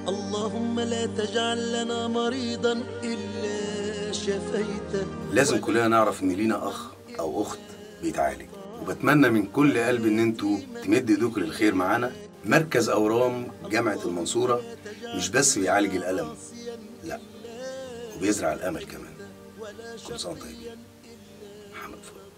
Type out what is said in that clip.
اللهم لا تجعل لنا مريضا إلا شفيته. لازم كلنا نعرف إن لينا أخ أو أخت بيتعالج، وبتمنى من كل قلب إن انتوا تمدوا ايديكم للخير معانا. مركز أورام جامعة المنصورة مش بس بيعالج الألم، لا، وبيزرع الأمل كمان. كل سنة طيبين. محمد فؤاد.